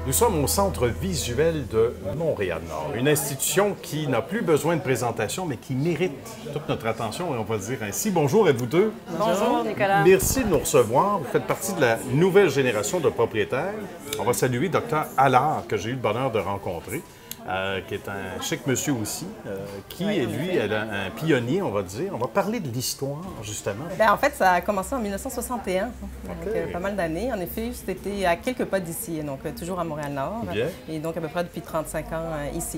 Nous sommes au Centre visuel de Montréal-Nord, une institution qui n'a plus besoin de présentation, mais qui mérite toute notre attention, et on va le dire ainsi. Bonjour à vous deux. Bonjour, Nicolas. Merci de nous recevoir. Vous faites partie de la nouvelle génération de propriétaires. On va saluer Dr Allard, que j'ai eu le bonheur de rencontrer, qui est un chic monsieur aussi, qui est, lui, un pionnier, on va dire. On va parler de l'histoire, justement. Bien, en fait, ça a commencé en 1961, donc pas mal d'années. En effet, c'était à quelques pas d'ici, donc toujours à Montréal-Nord, et donc à peu près depuis 35 ans ici.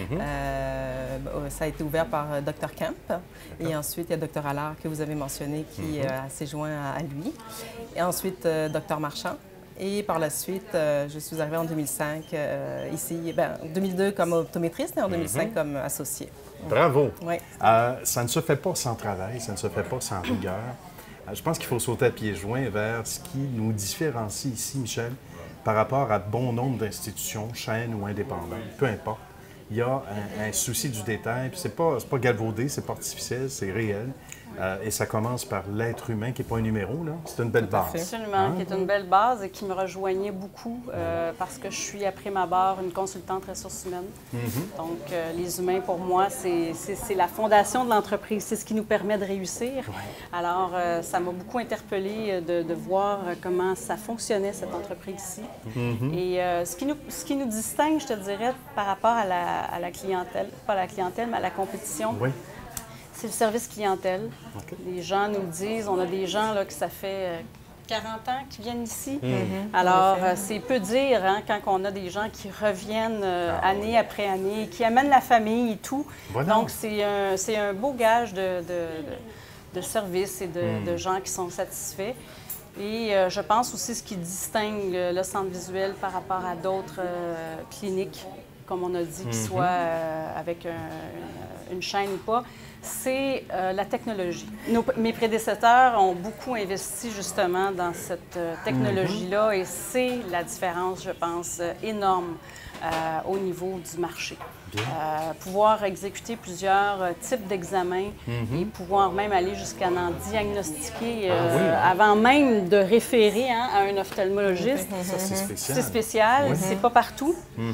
Ça a été ouvert par Dr Kemp, et ensuite, il y a Dr Allard, que vous avez mentionné, qui s'est joint à lui, et ensuite Dr Marchand. Et par la suite, je suis arrivée en 2005 ici, en 2002 comme optométriste et en 2005 comme associée. Bravo! Oui. Ça ne se fait pas sans travail, ça ne se fait pas sans rigueur. Je pense qu'il faut sauter à pieds joints vers ce qui nous différencie ici, Michel, par rapport à bon nombre d'institutions, chaînes ou indépendantes, peu importe. Il y a un souci du détail, puis c'est pas galvaudé, c'est pas artificiel, c'est réel. Et ça commence par l'être humain, qui n'est pas un numéro, là. C'est une belle base. Absolument, qui est une belle base et qui me rejoignait beaucoup parce que je suis, après ma barre, une consultante ressources humaines. Donc, les humains, pour moi, c'est la fondation de l'entreprise. C'est ce qui nous permet de réussir. Alors, ça m'a beaucoup interpellée de voir comment ça fonctionnait, cette entreprise-ci. Et ce qui nous distingue, je te dirais, par rapport à la clientèle, pas à la clientèle, mais à la compétition, c'est le service clientèle. Les gens nous disent, on a des gens là, que ça fait 40 ans qui viennent ici. Alors, c'est peu dire quand on a des gens qui reviennent année après année, qui amènent la famille et tout. Donc, c'est un beau gage de service et de gens qui sont satisfaits. Et je pense aussi ce qui distingue le centre visuel par rapport à d'autres cliniques, comme on a dit, qui soient avec une chaîne ou pas, c'est la technologie. Mes prédécesseurs ont beaucoup investi justement dans cette technologie-là et c'est la différence, je pense, énorme au niveau du marché. Pouvoir exécuter plusieurs types d'examens et pouvoir même aller jusqu'à en diagnostiquer avant même de référer à un ophtalmologiste. Ça, c'est spécial. C'est spécial, c'est pas partout.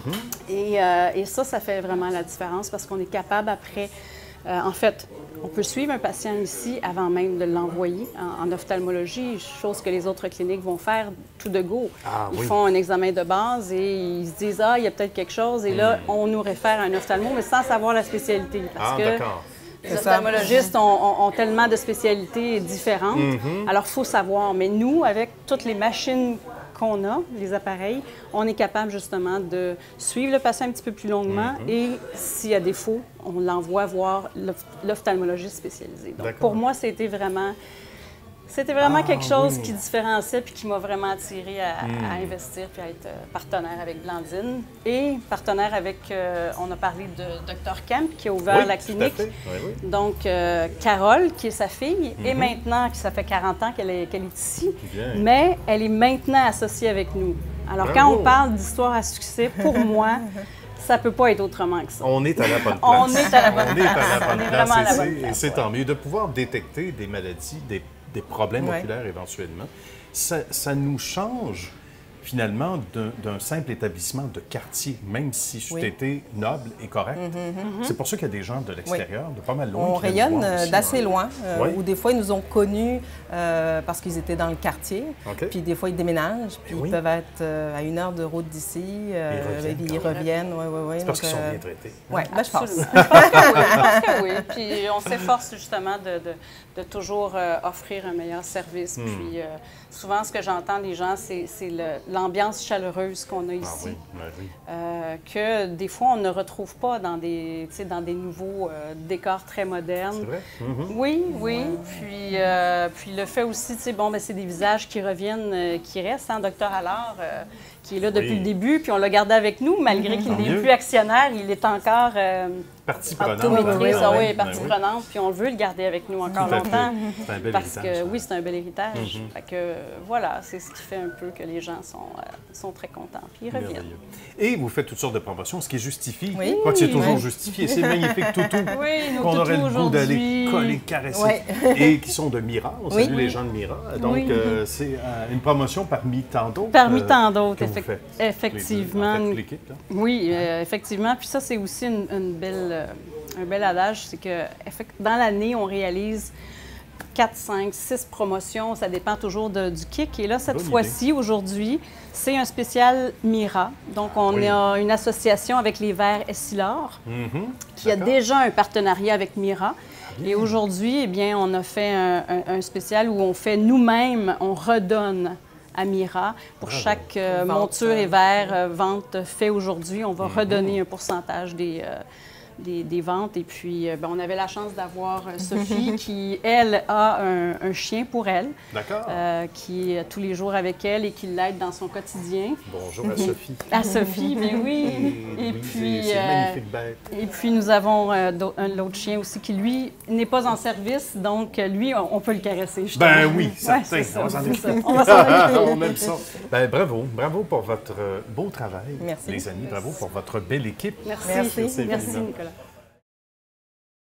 Et ça fait vraiment la différence parce qu'on est capable après... en fait, on peut suivre un patient ici avant même de l'envoyer en ophtalmologie, chose que les autres cliniques vont faire tout de go. Ils font un examen de base et ils se disent « Ah, il y a peut-être quelque chose » et là, on nous réfère à un ophtalmo, mais sans savoir la spécialité. Parce que les ophtalmologistes ont tellement de spécialités différentes. Alors, il faut savoir. Mais nous, avec toutes les machines qu'on a, les appareils, on est capable justement de suivre le patient un petit peu plus longuement et s'il y a défaut, on l'envoie voir l'ophtalmologiste spécialisé. Donc, pour moi, c'était vraiment quelque chose qui différenciait puis qui m'a vraiment attirée à investir puis à être partenaire avec Blandine et partenaire avec, on a parlé de Dr Kemp qui a ouvert la clinique. Donc, Carole, qui est sa fille, et maintenant, ça fait 40 ans qu'elle est ici, mais elle est maintenant associée avec nous. Alors, quand on parle d'histoire à succès, pour moi, ça ne peut pas être autrement que ça. On est à la bonne place. On est à la bonne place. On est à la bonne place. Et c'est tant mieux de pouvoir détecter des maladies, des problèmes oculaires éventuellement. Ça nous change finalement d'un simple établissement de quartier, même si c'eût été noble et correct. C'est pour ça qu'il y a des gens de l'extérieur, de pas mal loin. On rayonne d'assez loin, où des fois ils nous ont connus parce qu'ils étaient dans le quartier, puis des fois ils déménagent, puis ils peuvent être à 1 heure de route d'ici, ils reviennent. C'est parce qu'ils sont bien traités. Oui, je pense. Je pense que oui. Puis on s'efforce justement de toujours offrir un meilleur service. Puis souvent, ce que j'entends des gens, c'est l'ambiance chaleureuse qu'on a ici, que des fois, on ne retrouve pas dans des nouveaux décors très modernes. C'est vrai? Oui. Puis le fait aussi, c'est des visages qui reviennent, qui restent. Dr Allard, qui est là depuis le début, puis on l'a gardé avec nous, malgré qu'il n'est plus actionnaire, il est encore partie prenante. Oui, partie prenante, puis on veut le garder avec nous encore longtemps. C'est un bel parce héritage. que oui, c'est un bel héritage. Fait que voilà, c'est ce qui fait un peu que les gens sont très contents, puis ils reviennent. Merveilleux. Et vous faites toutes sortes de promotions, ce qui justifie, Oui. quoi que c'est toujours justifié, ces magnifiques toutous qu'on aurait le goût d'aller coller, caresser, et qui sont de Mira. On salue les gens de Mira. Donc, c'est une promotion parmi tant d'autres. Parmi tant d'autres, En effectivement. fait, l'équipe, là. Oui, effectivement. Puis ça, c'est aussi un bel adage, c'est que dans l'année, on réalise 4, 5, 6 promotions, ça dépend toujours du kick. Et là, cette fois-ci, aujourd'hui, c'est un spécial Mira. Donc, on a une association avec les verres Essilor qui a déjà un partenariat avec Mira. Et aujourd'hui, eh bien, on a fait un spécial où on fait nous-mêmes, on redonne à Mira. Pour chaque monture et verre vente fait aujourd'hui, on va redonner un pourcentage des ventes. Et puis, on avait la chance d'avoir Sophie qui, elle, a un chien pour elle. D'accord. Qui est tous les jours avec elle et qui l'aide dans son quotidien. Bonjour à Sophie. À Sophie, bien oui. Et puis, c'est magnifique bête. Et puis, nous avons l'autre chien aussi qui, lui, n'est pas en service. Donc, lui, on peut le caresser. Justement. Ben oui, certain. Ouais, on s'en occupe. On va s'en occuper. On aime ça. Ben, bravo. Bravo pour votre beau travail, Merci. les amis. Bravo pour votre belle équipe. Merci, infiniment. Nicolas.